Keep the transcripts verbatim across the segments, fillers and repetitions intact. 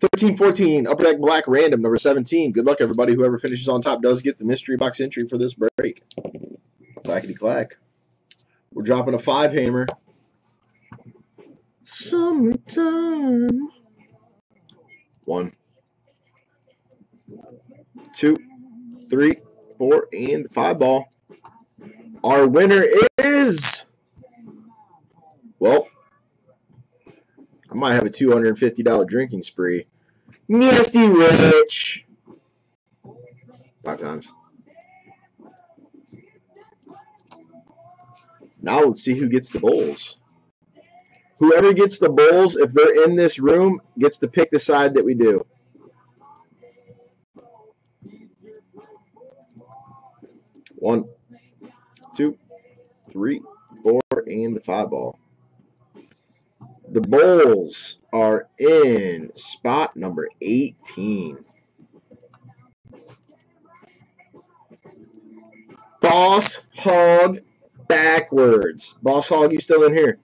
thirteen fourteen, Upper Deck Black Random, number seventeen. Good luck, everybody. Whoever finishes on top does get the mystery box entry for this break. Clackety clack. We're dropping a five hammer. Summertime. One, two, three, four, and the five ball. Our winner is, well, I might have a two hundred fifty dollar drinking spree. Nasty Rich. Five times. Now let's see who gets the bowls. Whoever gets the bowls, if they're in this room, gets to pick the side that we do. One, two, three, four, and the five ball. The bowls are in spot number eighteen. Boss Hog backwards. Boss Hog, you still in here?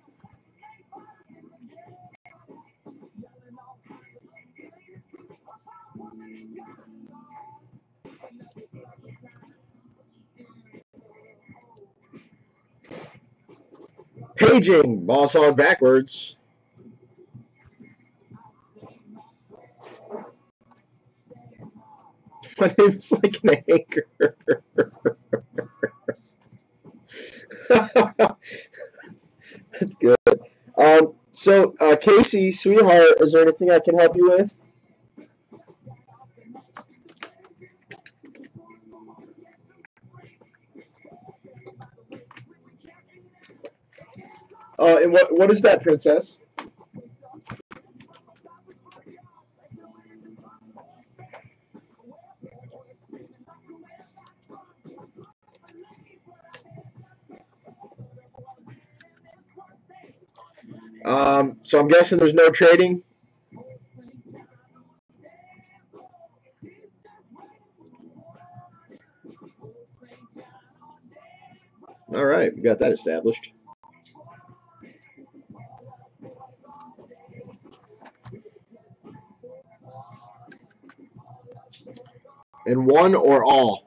Paging, Boss Hog backwards. My name's like an anchor. That's good. Um, so, uh, Casey, sweetheart, is there anything I can help you with? Uh, and what what is that, princess? Um, so I'm guessing there's no trading. All right, we got that established. And one or all?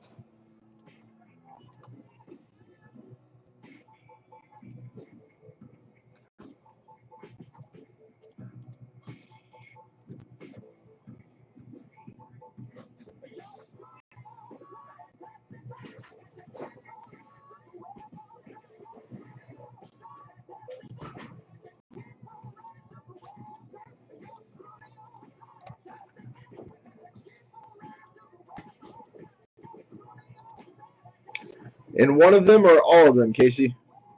And one of them or all of them, Casey?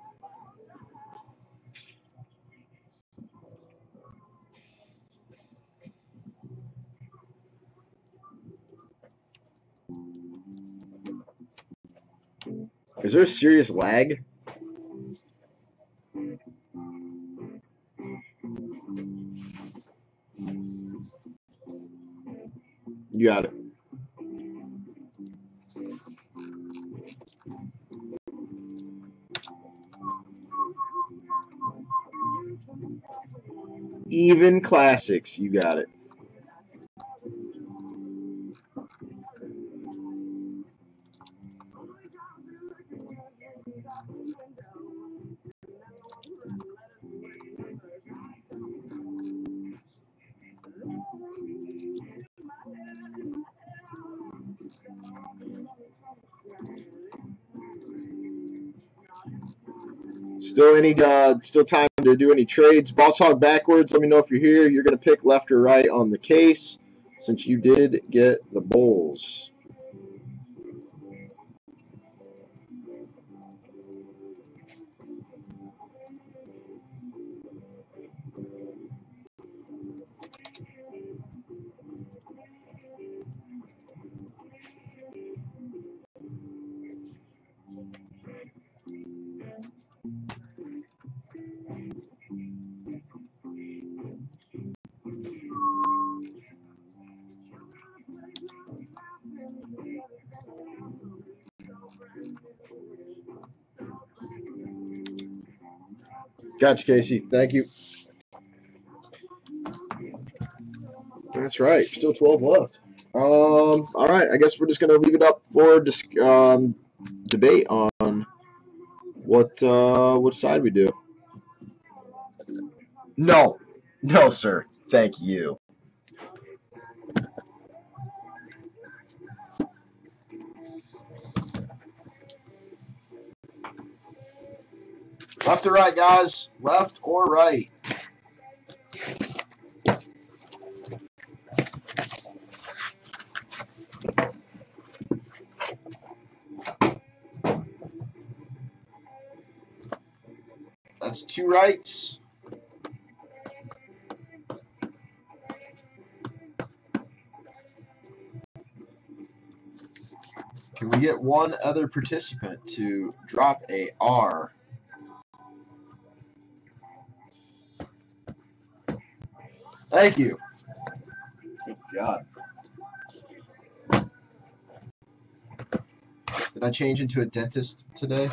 Is there a serious lag? You got it. Even classics, you got it. Still any uh, still time to do any trades. Boss Hog backwards. Let me know if you're here. You're going to pick left or right on the case since you did get the bowls. Gotcha, Casey. Thank you. That's right. Still twelve left. Um. All right. I guess we're just gonna leave it up for dis- um, debate on what uh, which side we do. No, no, sir. Thank you. Left or right, guys? Left or right? That's two rights. Can we get one other participant to drop a R? Thank you. Good God. Did I change into a dentist today?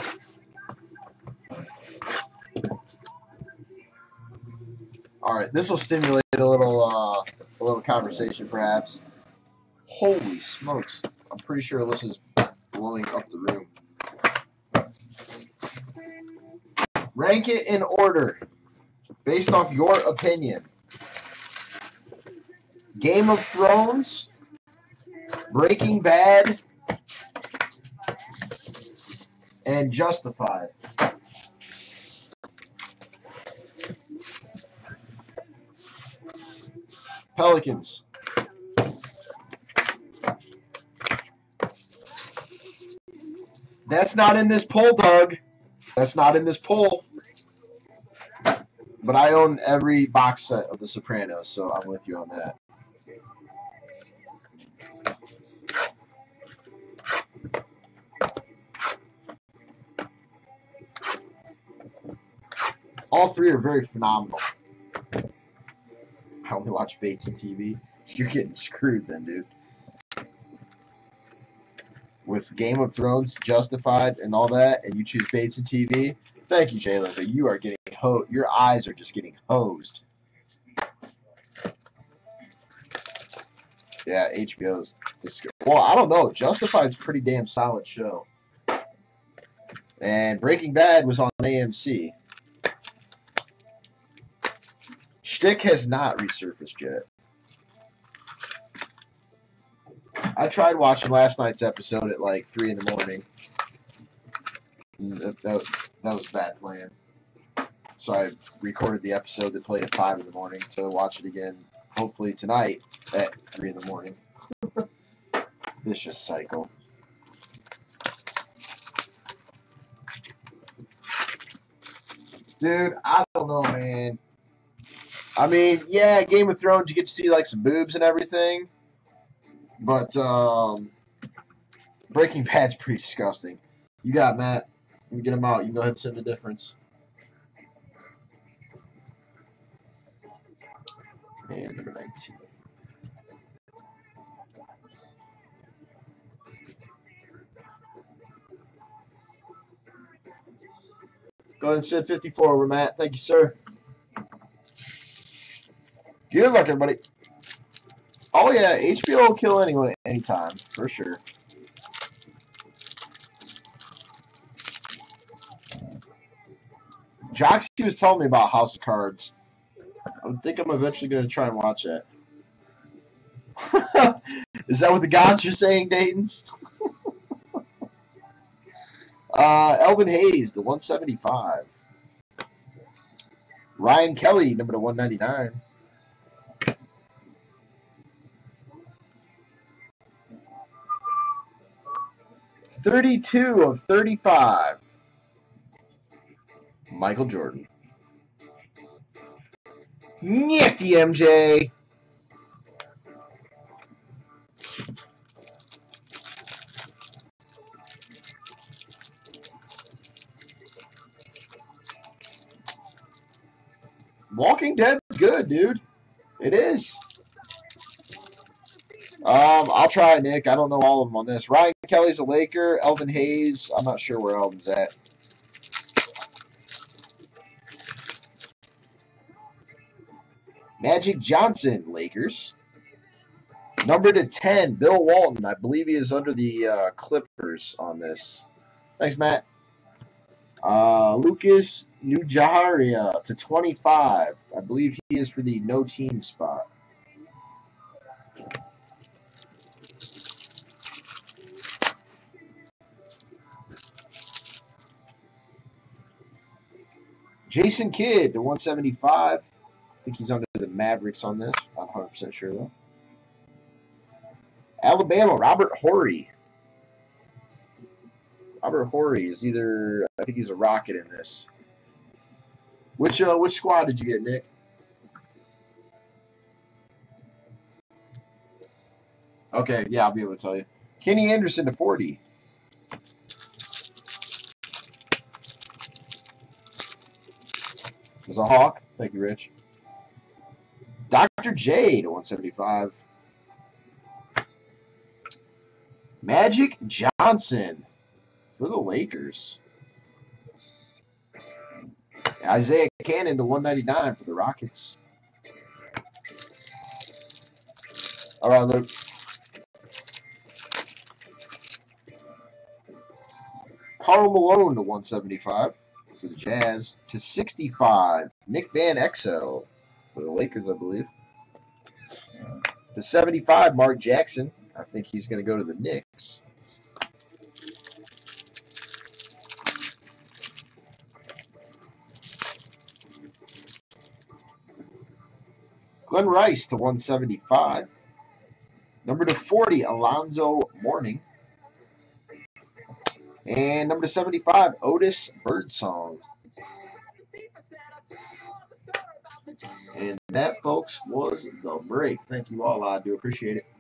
All right, this will stimulate a little, uh, a little conversation, perhaps. Holy smokes! I'm pretty sure Alyssa's blowing up the room. Rank it in order, based off your opinion. Game of Thrones, Breaking Bad, and Justified. Pelicans. That's not in this poll, Doug. That's not in this poll. But I own every box set of The Sopranos, so I'm with you on that. All three are very phenomenal. I only watch Bates and T V. You're getting screwed then, dude. With Game of Thrones, Justified, and all that, and you choose Bates and T V, thank you, Jalen, but you are getting ho- your eyes are just getting hosed. Yeah, H B O's dis- well, I don't know. Justified's a pretty damn solid show. And Breaking Bad was on A M C. Shtick has not resurfaced yet. I tried watching last night's episode at like three in the morning. That, that, that was a bad plan. So I recorded the episode that played at five in the morning to watch it again, hopefully tonight at three in the morning. Vicious cycle. Dude, I don't know, man. I mean, yeah, Game of Thrones, you get to see like some boobs and everything. But um, Breaking Bad's pretty disgusting. You got Matt. Let me get him out. You can go ahead and send the difference. And number nineteen. Go ahead and send fifty-four over, Matt. Thank you, sir. Good luck, everybody. Oh, yeah, H B O will kill anyone at any time, for sure. Joxy was telling me about House of Cards. I think I'm eventually going to try and watch it. Is that what the gods are saying, Dayton's? uh, Elvin Hayes, the one seventy-five. Ryan Kelly, number to one ninety-nine. thirty-two of thirty-five. Michael Jordan. Nasty M J. Walking Dead's good, dude. It is. Um, I'll try, Nick. I don't know all of them on this. Ryan Kelly's a Laker. Elvin Hayes, I'm not sure where Elvin's at. Magic Johnson, Lakers. Number to ten, Bill Walton. I believe he is under the uh, Clippers on this. Thanks, Matt. Uh, Lucas Nujaharia to twenty-five. I believe he is for the no team spot. Jason Kidd to one seventy-five. I think he's under the Mavericks on this. Not one hundred percent sure, though. Alabama, Robert Horry. Robert Horry is either, I think he's a Rocket in this. Which uh, which squad did you get, Nick? Okay, yeah, I'll be able to tell you. Kenny Anderson to forty. There's a Hawk. Thank you, Rich. Doctor J to one seventy-five. Magic Johnson for the Lakers. Isaiah Cannon to one ninety-nine for the Rockets. All right, Luke. Karl Malone to one seventy-five for the Jazz. To sixty-five, Nick Van Exel for the Lakers, I believe. To seventy-five, Mark Jackson. I think he's going to go to the Knicks. Glenn Rice to one seventy-five. Number to forty, Alonzo Mourning. And number to seventy-five, Otis Birdsong. And that, folks, was the break. Thank you all. I do appreciate it.